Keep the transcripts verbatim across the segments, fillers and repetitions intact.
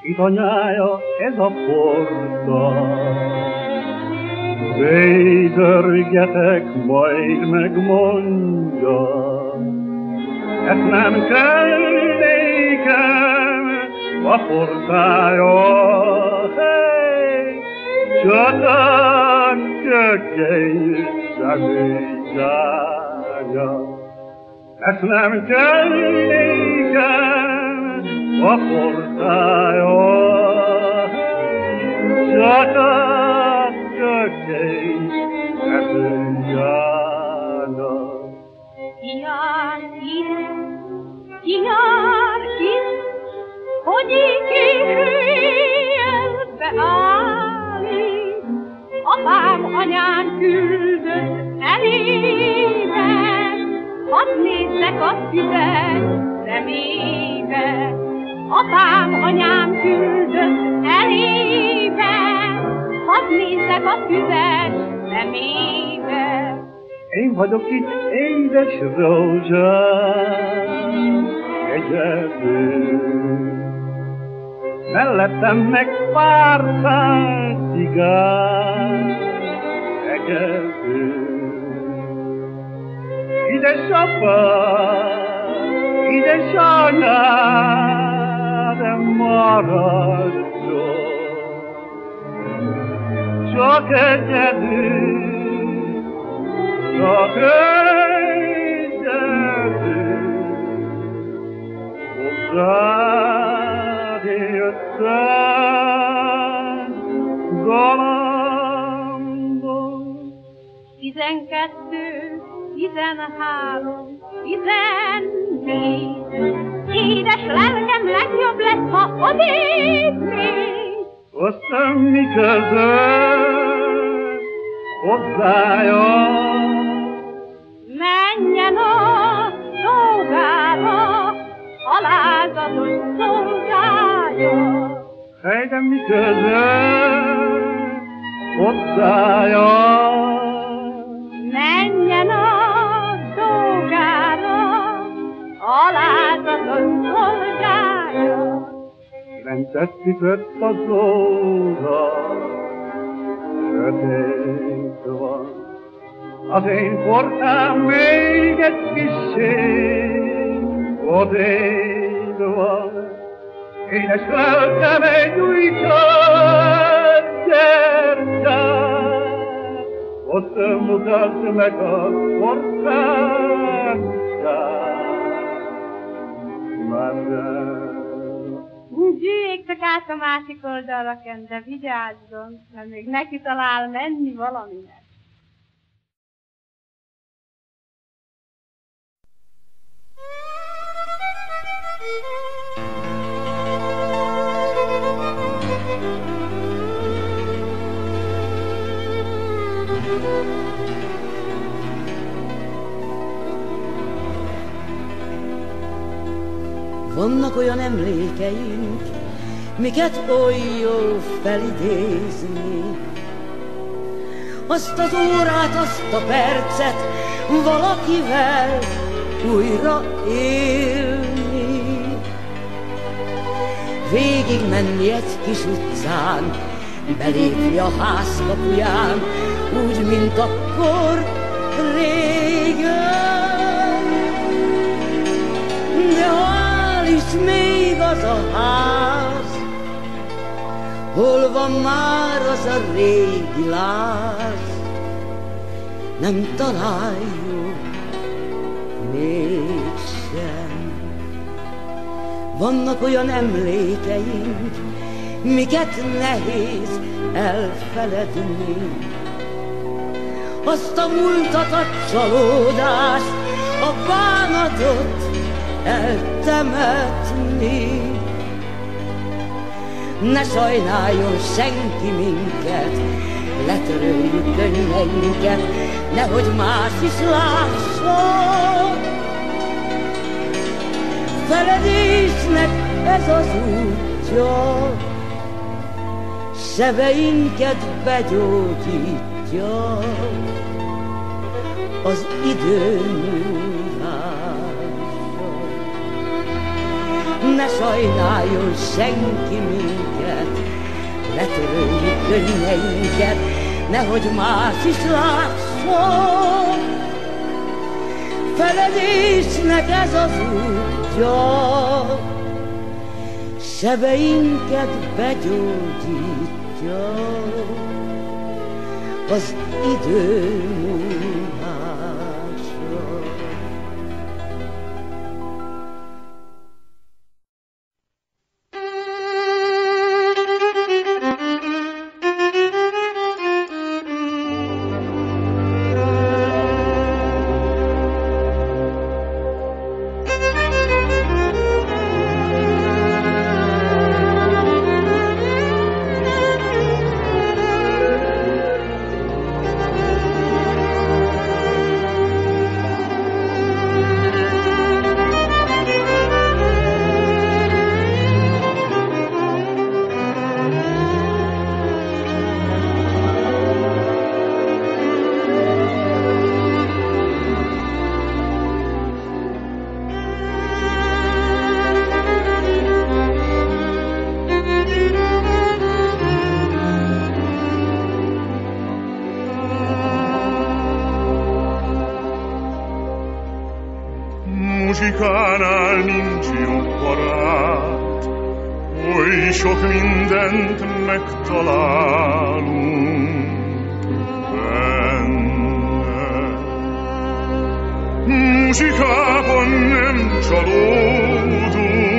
Itt anyája ez a porta, védörgetek, majd megmondja, ezt nem kell nékem a portája, hey, csak a kökény személyzája. Ezt nem kell nékem a portája, csak a kökény személyzája. Jár ide, jár itt, hogy későjelbe állít. Apám, anyám küldött elébe, hadd nézzek a tüzet szemébe. Apám, anyám küldött elébe, hadd nézzek a tüzet szemébe. Én vagyok itt, édes rózsám, egyedül. Mellettem meg pár száz cigár, egyedül. Édesapám, édesanyád, maradjon, csak egyedül. Csak egyedül, hozzád jöttem galambon. Tizenkettő, tizenhárom, tizennégy, édes lelkem legjobb lesz, ha odébb mégy. Aztán mi között hozzájön? Menjen a szolgára, alázatos szolgája. Hely, de mi között hozzájön? Menjen a szolgára, alázatos szolgája. Kilencet ütött az óra, sötét van. Az én portám még egy kissé odébb van. Édes lelkem egy új gyertyát, ott mutasd meg a portámját. Gyűjjék csak át a másik oldalra, de vigyázzon, mert még neki talál menni valaminek. Vannak olyan emlékeink, miket oly jó felidézni. Azt az órát, azt a percet valakivel újra élni. Végig menni egy kis utcán, belépni a ház kapuján, úgy, mint akkor régen. De hál' is még az a ház, hol van már az a régi láz, nem találjuk mégsem. Vannak olyan emlékeink, miket nehéz elfeledni. Azt a múltat, a csalódást, a bánatot eltemetni. Ne sajnáljon senki minket, letöröljük könyveinket, nehogy más is lásson. Feledésnek ez az útja, sebeinket begyógyítja az idő múlása. ne sajnáljon senki minket, letöröljük könnyeinket, nehogy más is lásson. Feledésnek ez az útja, sebeinket begyógyítja az idő múlása. Muzsikánál nincs jobb barát, oly sok mindent megtalálunk benne. Muzsikában nem csalódunk,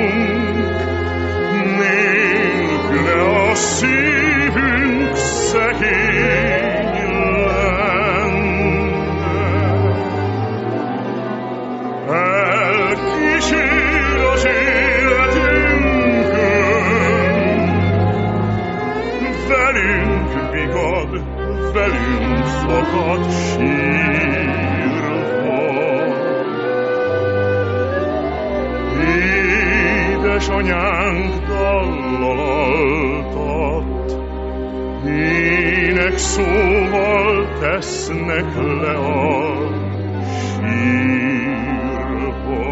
nélküle a szívünk szegény lenne. Elkísér az életünkön, velünk vigad, velünk fakad sírva. Édesanyánk dallal altat, ének szóval tesznek le a sírba.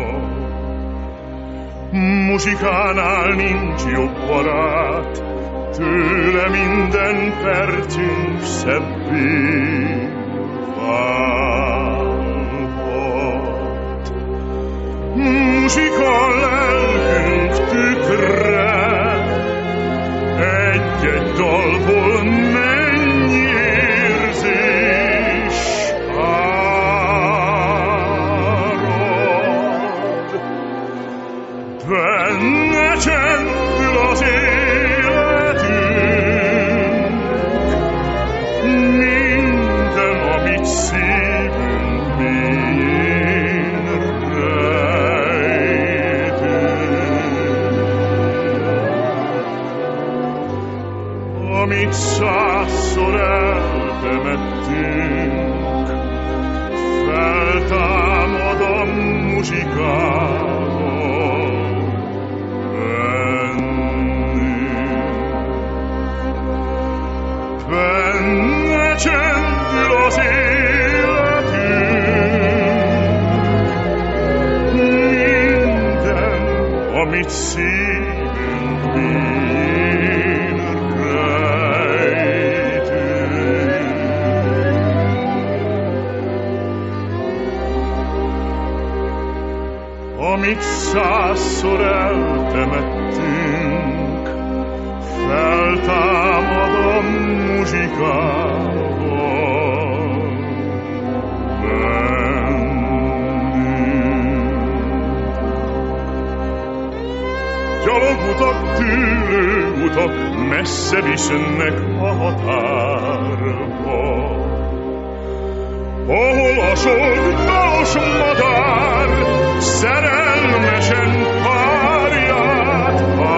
Muzsikánál nincs jobb barát, tőle minden percünk szebbé válhat. Muzsika lelkünk tükre, egy-egy dalból mennyi érzés árad. Benne csendül az életünk, minden, amit szívünk mélyén rejtünk. Amit százszor eltemettünk, feltámad a muzsikával bennünk. Benne csendül az életünk, minden, amit szívünk mélyén rejtünk. Amit százszor eltemettünk, feltámad a muzsikával bennünk. Gyalogutak, tűlőutak messze visznek a határba, ahol a sok dalos madár szerelmesen párját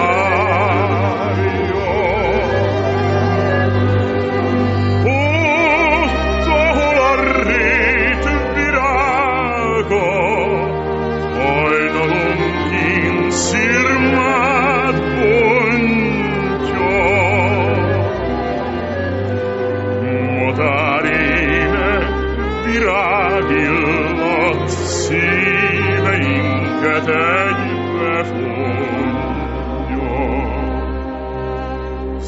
várja. Ott, ahol a rét virága hajnalonként szirmát bontja. Madárének virágillat szíveinket egy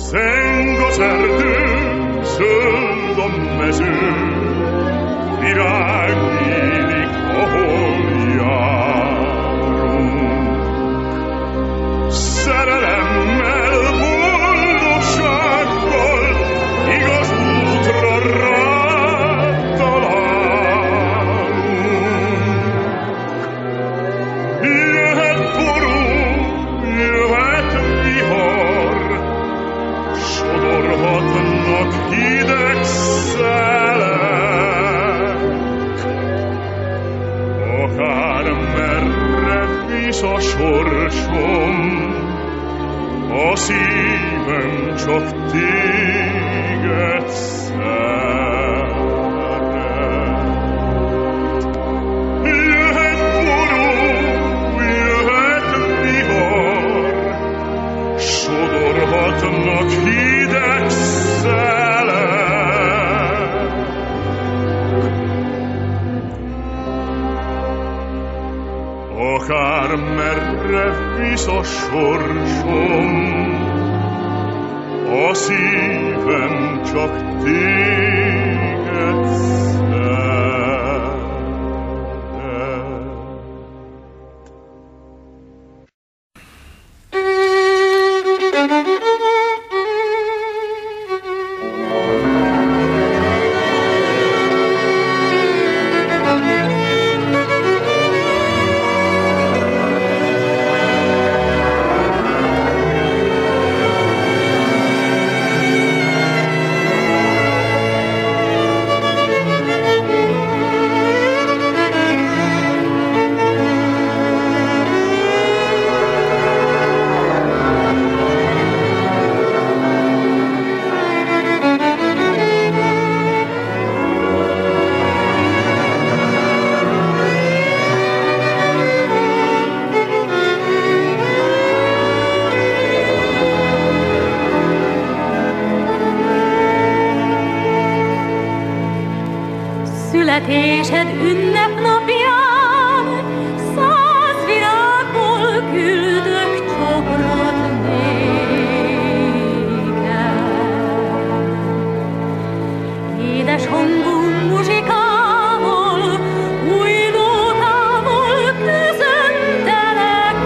Zeng az erdő, zöld a mező, virág nyílik, ahol járunk. Szerelemmel, boldogsággal, igaz útra rátalálunk. Jöhet ború, jöhet vihar, sodorhatnak hideg szelek. Akármerre visz a sorsom, a szívem csak téged szeret. Jöhet ború, jöhet vihar, sodorhatnak hideg szelek. Akármerre visz a sorsom, a szívem csak téged szeret. Születésed ünnepnapján száz virágból küldök csokrot néked. Édes hangú muzsikával, új nótával köszöntelek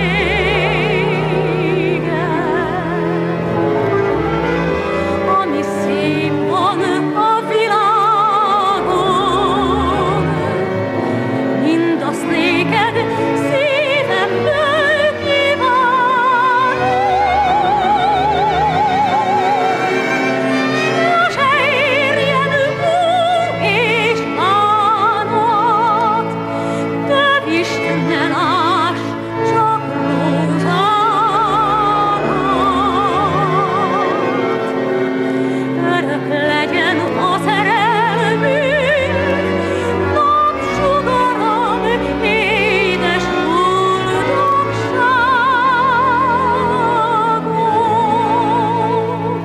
téged. Ami szép van a világon, mindazt néked szívemből kívánom. Sose érjen búg és bánat, több Isten ne láss, csak rózsádat. Örök legyen a szerelmünk, napsugaram, édes boldogságon.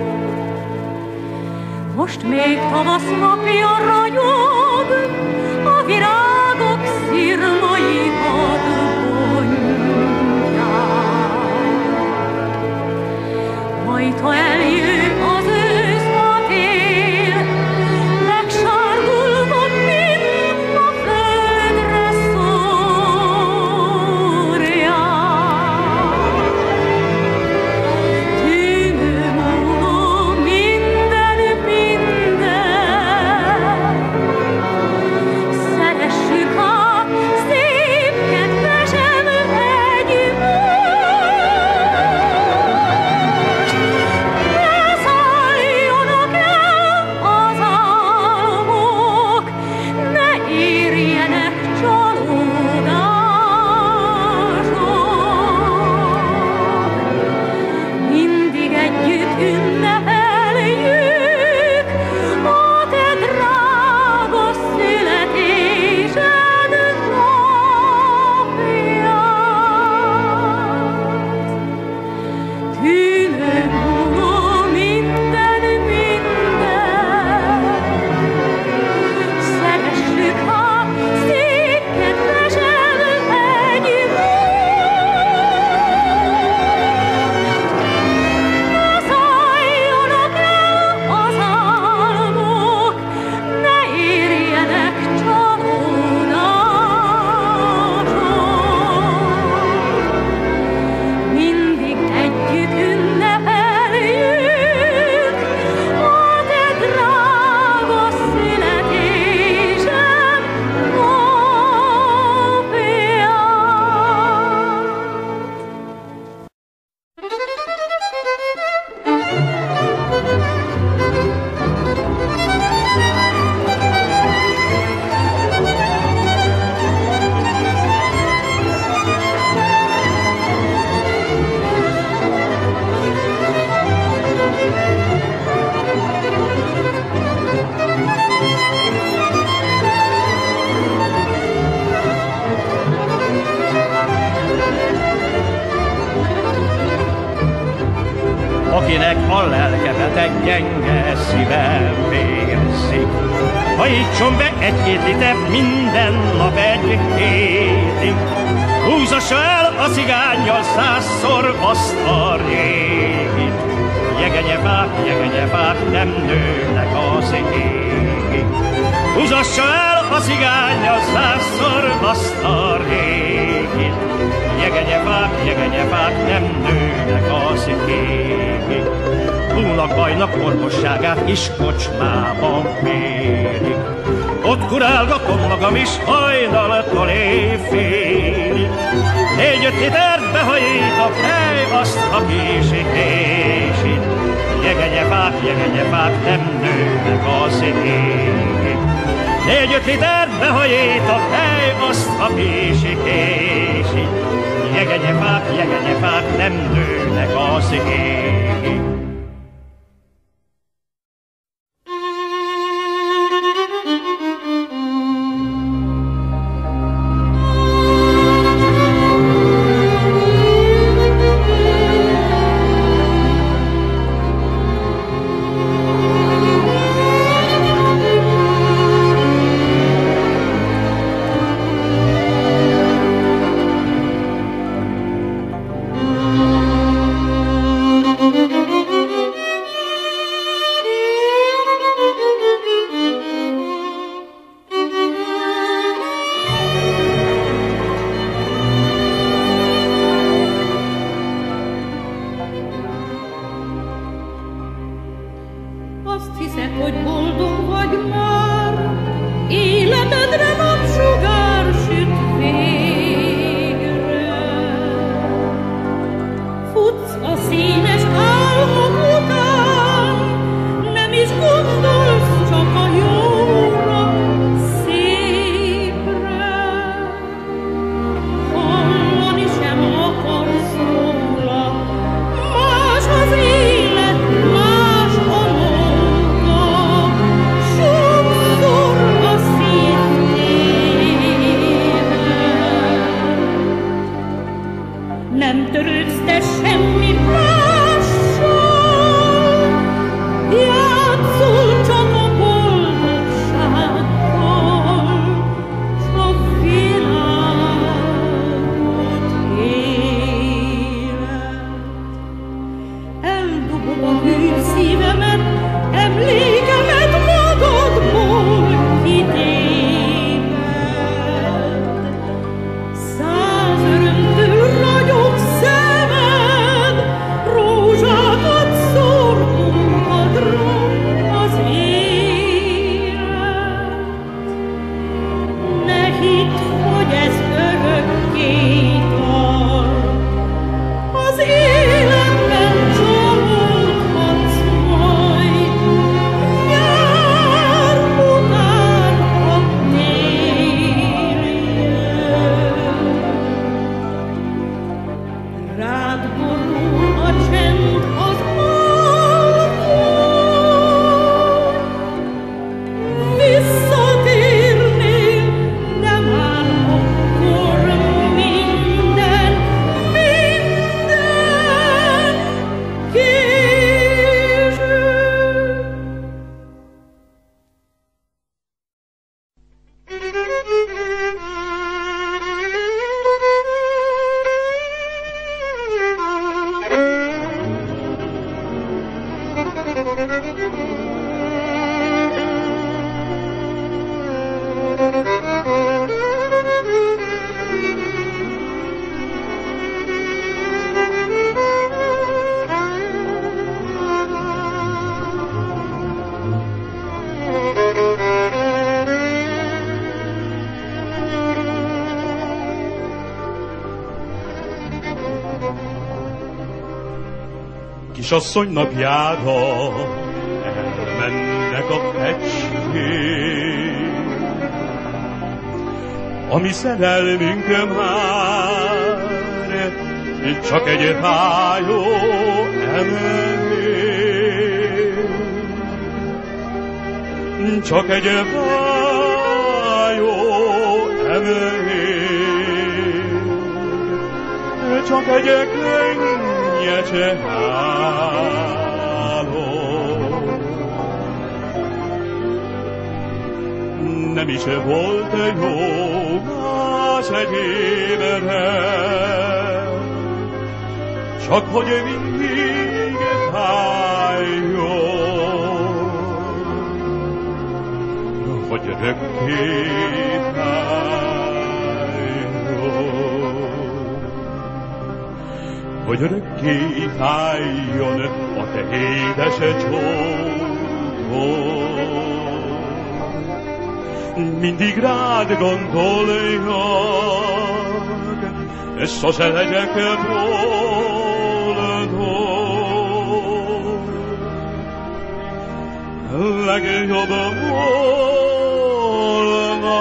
Most még tavasz napja ragyog, a virágok szirmaikat bontják. Majd, ha eljön az ősz, a tél, megsárgulva mind a földre szórják. Tűnő múló minden, minden, akinek a lelke beteg, gyenge szíve vérzik. Hajítson be egy-két liter minden nap egy hétig, húzassa el a cigánnyal százszor azt a régit. Jegenyefák, jegenyefák nem nőnek az égig, húzassa el a cigánnyal százszor azt a régit. Jegenyefák, jegenyefák nem nőnek az égig, búnak bajnak orvosságát is kocsmában mérik. Ott kurálgatom magam is hajnalattól éjfélig, négy-öt litert behajítok, hely azt a késik-késik. Jegenyefák, jegenyefák nem nőnek az égig, négy-öt litert behajítok, hely azt a késik-késik. Jegenyefák, jegenyefák nem nőnek az égig. Kisasszony napjára elmennek a fecskén, a mi szerelmünk már csak egy rájó emelén, csak egy rájó emelén, csak egy könnyű fényese háló. Nem is volt jó más egyébre, csak hogy mindig fájjon, hogy rökké fájjon, hogy rökké fájjon a te édes csókod. Mindig rád gondoljak, és sose legyek boldog. Legjobb volna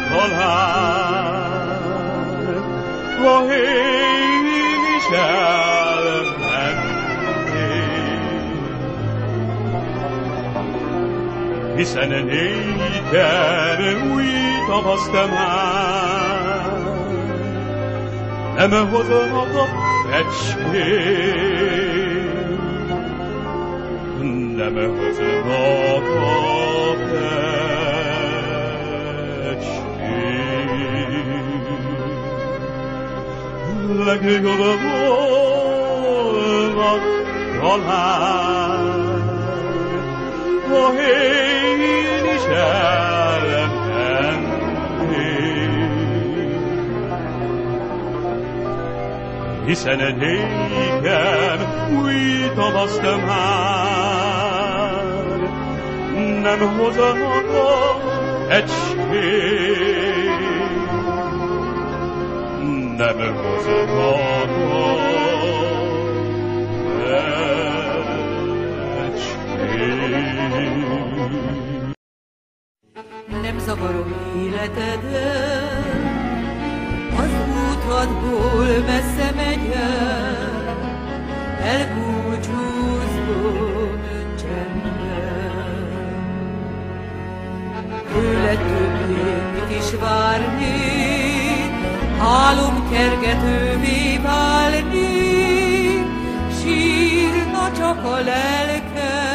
talán, ha én is elmennék, hiszen nékem új tavaszt már nem hoznak a fecskét, nem hoznak a fecskét. Legjobb volna talán, ha én is elmennék, hiszen nékem új tavaszt már nem hoznak a fecskét, nem hoznak a nem zavarom életedet, az útadból messze megyek, elbúcsúzva csendben. Tőled többé mit is várni, álomkergetővé válni, sírna csak a lelkem.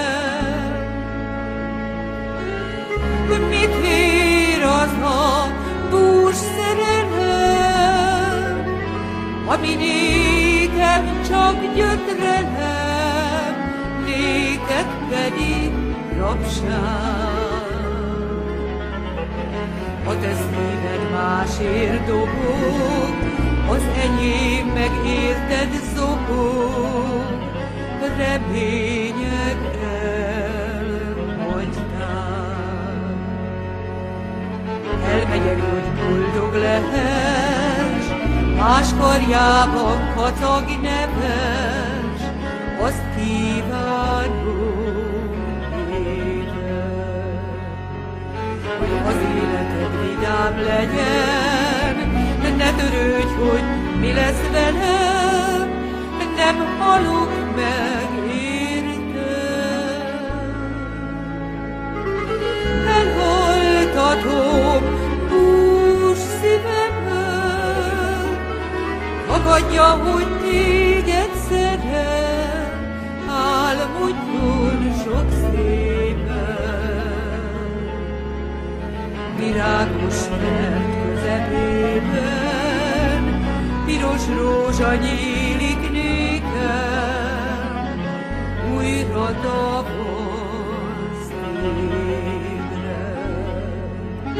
Mit ér az a bús szerelem, ami nékem csak gyötrelem, néked pedig rabság. A te szíved másért dobog, az enyém meg érted zokog, remények elhagytál. Elmegyek, hogy boldog lehess, más karjában kacag neves, azt kívánom édes, hogy az életed vidám legyen, ne törődj, hogy mi lesz velem, nem halok meg érted. Elhaltatom bús szívemet, tagadja, hogy téged szeret, álmodjon sok szépen. Virágos fert közepében, piros rózsa nyílik nékem, újra tavasz ébred.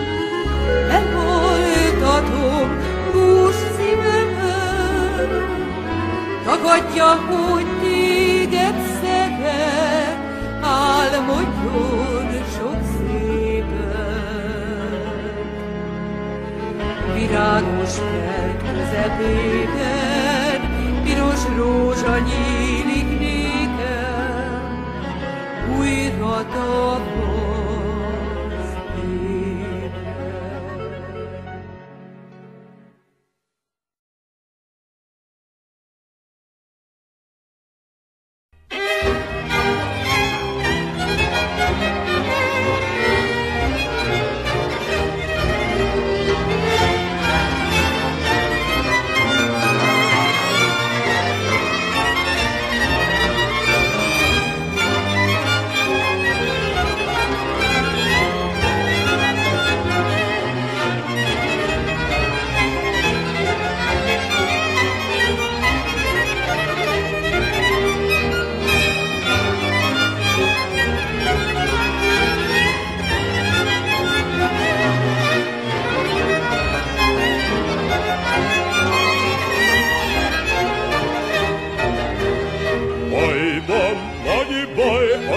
Elvoltatom bús szívemet, tagadja, hogy téged szeret, álmodjon sok szépen. Virágos fert közepében, piros rózsa nyílik nékem, újra tavasz ébred.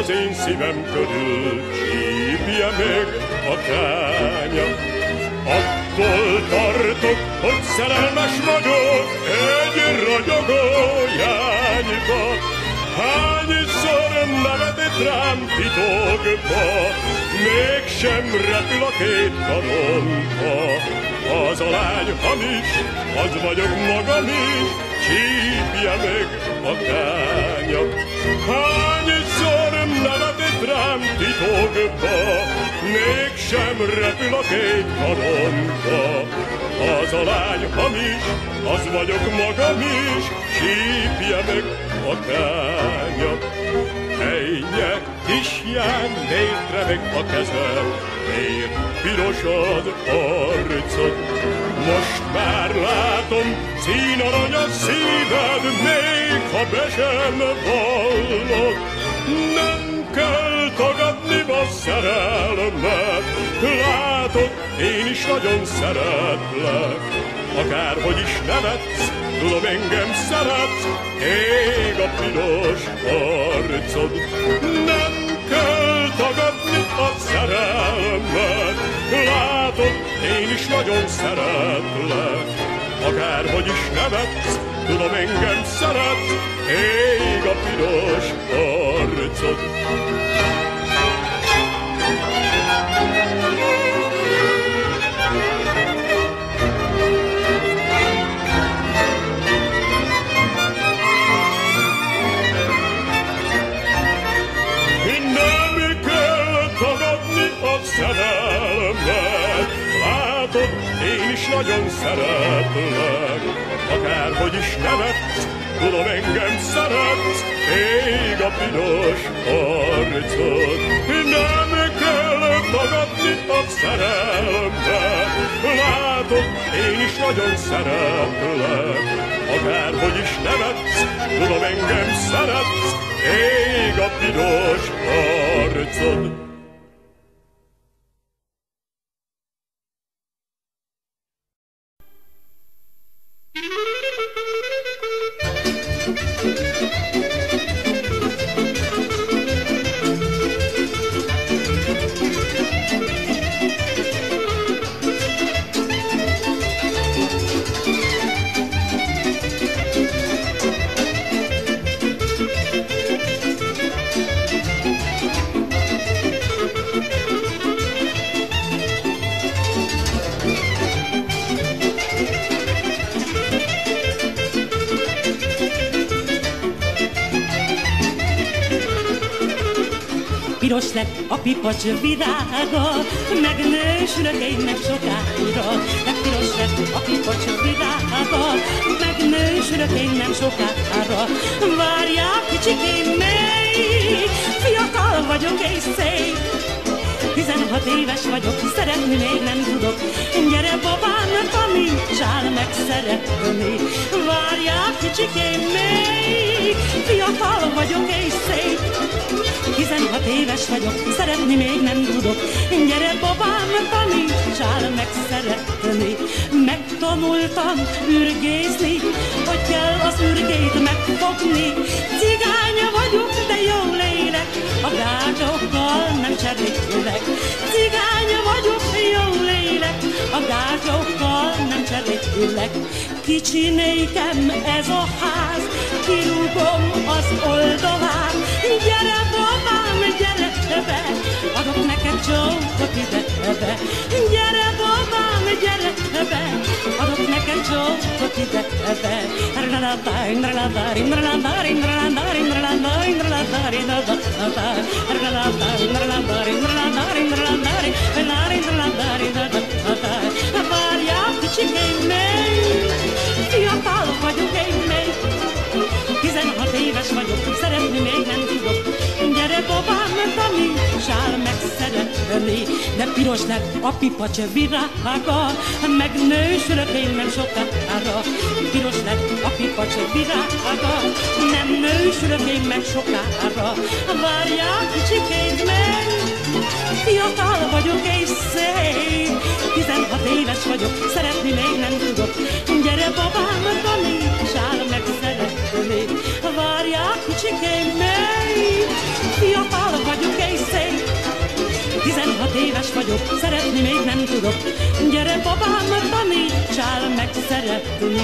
az én szívem körül csípje meg a kánya. Attól tartok, hogy szerelmes vagyok egy ragyogó jányba. Hányszor nevetett rám titokba, mégsem repül a két karomba. Az a lány hamis, az vagyok magam is, csípje meg a kánya. Hányszor nevetett rám titokba, mégsem repül a két karomba. Az a lány hamis, az vagyok magam is, csípje meg a kánya. Ejnye, kislány, miért remeg a kezed, miért piros az arcod? Most már látom, színarany a szíved, még ha be sem vallod. Nem kell tagadni a szerelmet, látod, én is nagyon szeretlek. Akárhogy is nevetsz, tudom, engem szeretsz, ég a piros arcod. Nem kell tagadni a szerelmet, látod, én is nagyon szeretlek. Akárhogy is nevetsz, tudom, engem szeretsz, ég a piros arcod. Szerelmet, látod, én is nagyon szeretlek. Akárhogy is nevetsz, tudom, engem szeretsz, ég a piros arcod. Nem kell tagadni a szerelmet, látod, én is nagyon szeretlek. Akárhogy is nevetsz, tudom, engem szeretsz, ég a piros arcod. Piros lett a pipacs virága, megnősülök én meg sokára. De piros lett a pipacs virága, megnősülök én nem sokára. Várjál, kicsikém, még fiatal vagyok és szép. Tizenhat éves vagyok, szeretni még nem tudok. Gyere babám, tanítsál meg szeretni. Várjál, kicsikém, még fiatal vagyok és szép. Tizenhat éves vagyok, szeretni még nem tudok. Gyere babám, tanítsál meg szeretni. Megtanultam ürgészni, hogy kell az ürgét megfogni. Cigány vagyok, de jól élek, a gágyokkal nem cserélek. Cigány vagyok, jól élek, a gágyokkal nem cserélek. Kicsi nékem ez a ház, kirúgom az oldalát. Gyere babám, gyere be, adok neked csókot ide be. Gyere babám, gyere be, adok neked csókot ide be. Várjál, kicsikém, még fiatal vagyok én még. Tizenhat éves vagyok, szeretni még nem tudok. Gyere babám, tanítsál meg szeretni. De piros lett a pipacs virága, megnősülök én nem sokára. Piros lett a pipacs virága, nem nősülök én meg sokára. Várjál, kicsikém, meg fiatal vagyok és szép. Tizenhat éves vagyok, szeretni még nem tudok. Gyere babám, tanítsál meg szeretni. Várjál, kicsikém, meg fiatal hálás vagyok, szeretni még nem tudok. Gyere babám, tanítsál meg szeretni.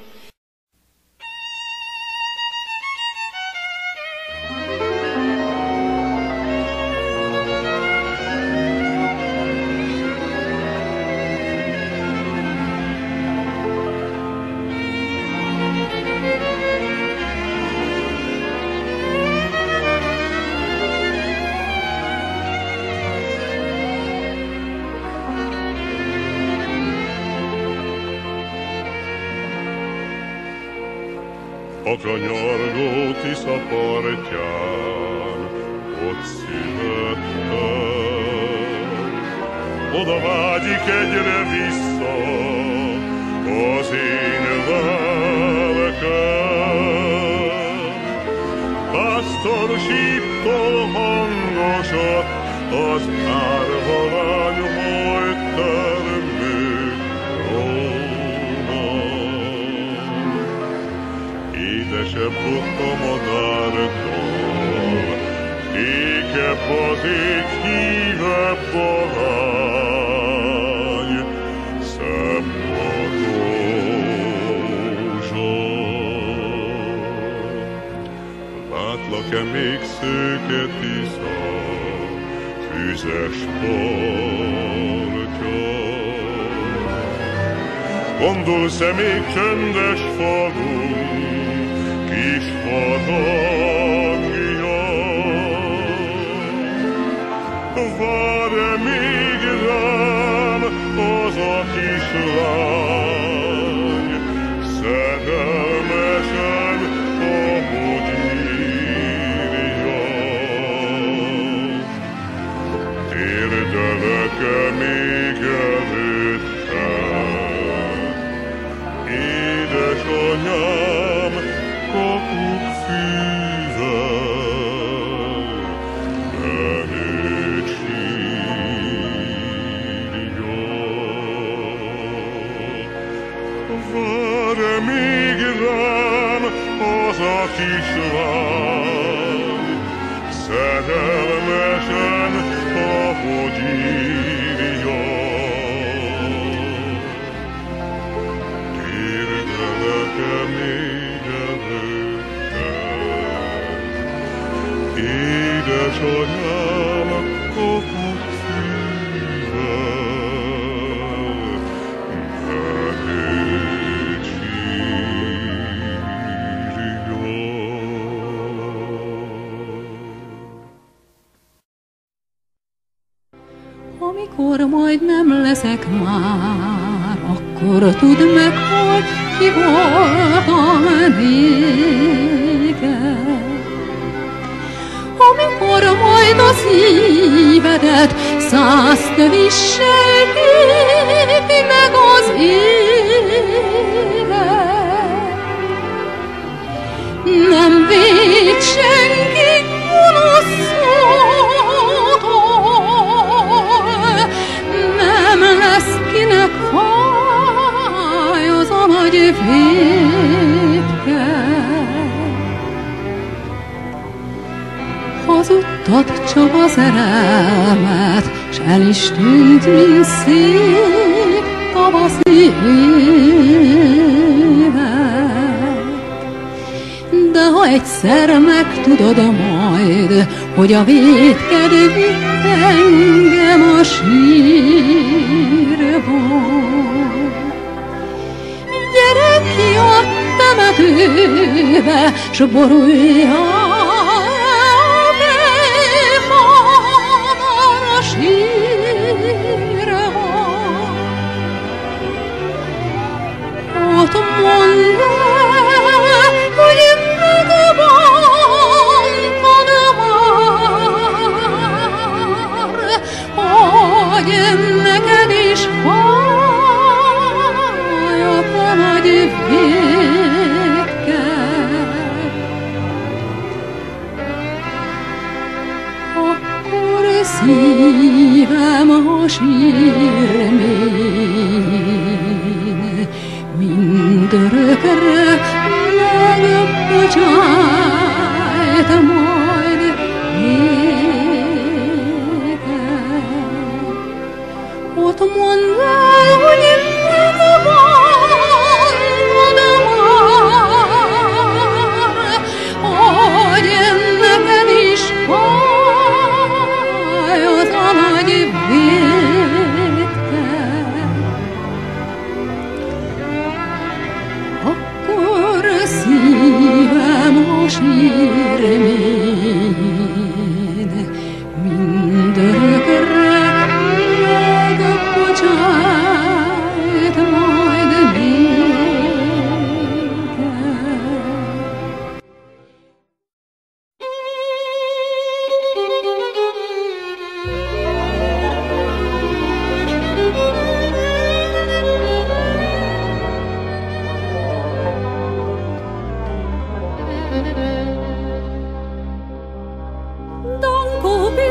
A kanyargó Tisza partján ott születtem. Oda vágyik egyre vissza az én lelkem. Pásztor síptól hangosat az árvalány majd termő rólam. Édesebb ott a madártól, ékebb az ég, hívebb a lány, szebb a rózsa. Látlak-e még szőke Tisza, füzes partján? Gondolsz-e még csendes falunk, kis harangja? Vár-e még rám az a kislány, szerelmesen, ahogy írja? Térdelek-e még előtte, édesanyám, kapuk fűvel, menőt sírja. Vár-e még rám az a kislány, szerelmesen, ahogy írja? Térdelek-e még előtte, édesanyám, kapuk fűvel, menőt sírja. Amikor majd nem leszek már, akkor tudd meg, hogy ki voltam régen. Amikor majd a szívedet száz tövissel tépi meg az élet, nem véd senki gonosz szótól, nem lesz kinek fáj az a nagy vétke. Hazudtad csak a szerelmet, s el is tűnt, mint szép tavaszi élet. De ha egyszer megtudod majd, hogy a vétked vitt engem a sírba, gyere ki a temetőbe, s boruljál sírva. Ott mondd el, hogy megbántad már, hogy neked is fáj a te nagy vétked. Akkor szívem hasír még, mindörökre megbocsájt majd néked.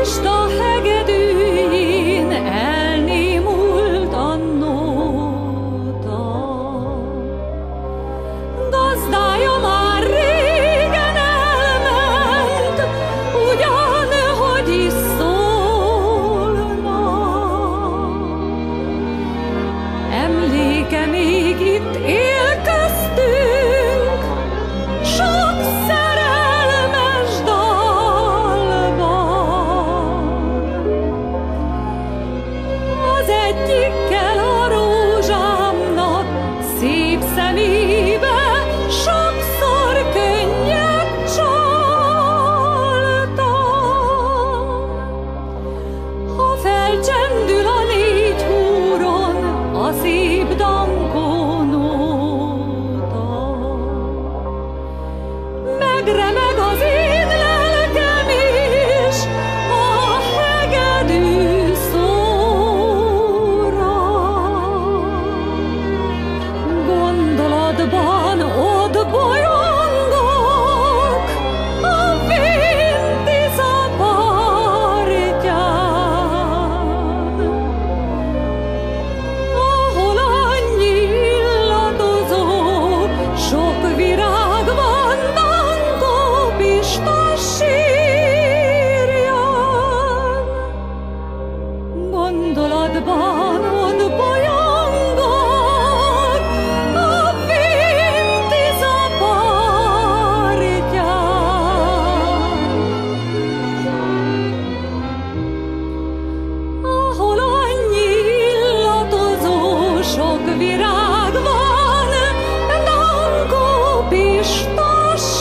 Pista hegedűjén elnémult a nóta. Gazdája már régen elment, ugyanhogy is szólna. Emléke még itt él köztünk, sok szerelmes dalban. Az egyikkel a rózsámnak szép szemébe sokszor könnyet csaltam. Ha felcsendül a négy húron a szép dankó nóta, megremeg az én lelkem is a hegedű szóra. Gondolatban ott bolyongok a Vén-Tisza partján, ahol annyi illatozó sok virág van Dankó Pista sírján. Gondolatban ott bolyongok a Vén-Tisza partján, ahol annyi illatozó sok virág van Dankó Pista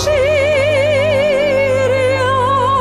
sírján.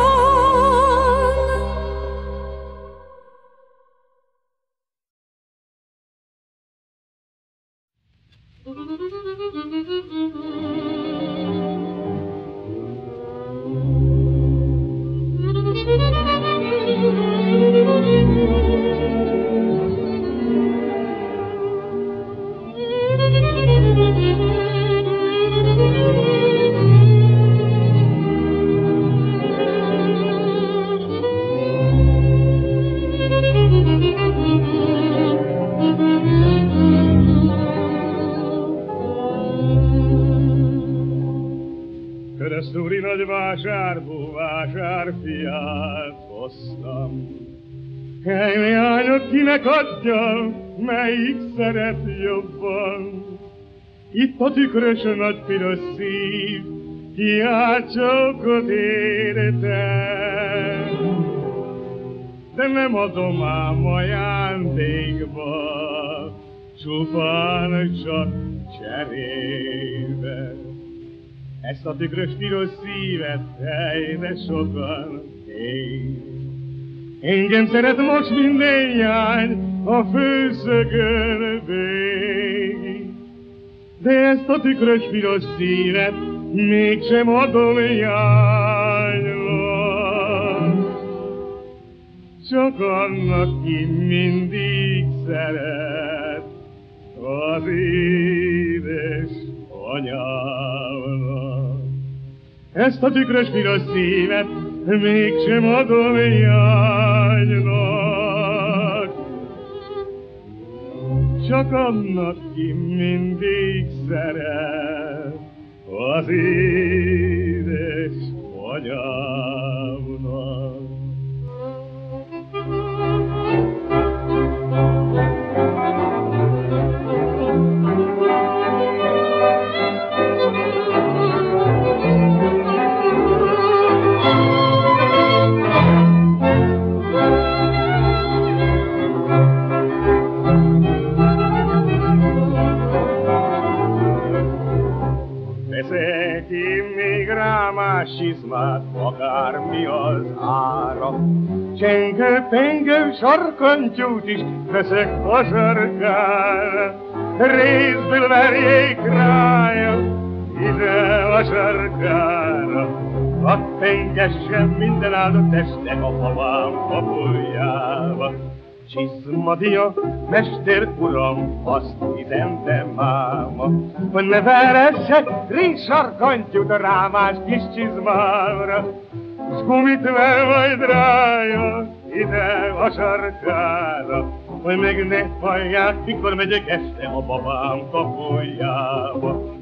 Keresztúri nagy vásárból vásárfiát hoztam. Hely leányok, kinek adjam, melyik szeret jobban? Itt a tükrös nagy piros szív, kiáltsókot érte. De nem adom ám ajándékba, csupán csak cserébe. Ezt a tükrös piros szívet helyre sokan ég. Engem szeret most minden jány a főszögön végig. De ezt a tükrös piros szívet mégsem adom jánynak. Csak annak, ki mindig szeret, az édes anyámnak. Ezt a tükrös piros szívet mégsem adom jánynak. Csak annak, ki mindig szeret, az édes anyámnak. Veszek én még rá más izmát, akármi az ára. Csengő-pengő sarkantyút is veszek a sarkára. Részből verjék rája, ide a sarkára. Hadd pengessen minden áldott este a havám kapuljába. Csizmadia, mester uram, azt üzente máma, hogy ne veresse rizsarkantyút a rámás kis csizmámra. s gumitvel majd rájön ide a sarkára, hogy meg ne hallják, mikor megyek este a babám kapujába.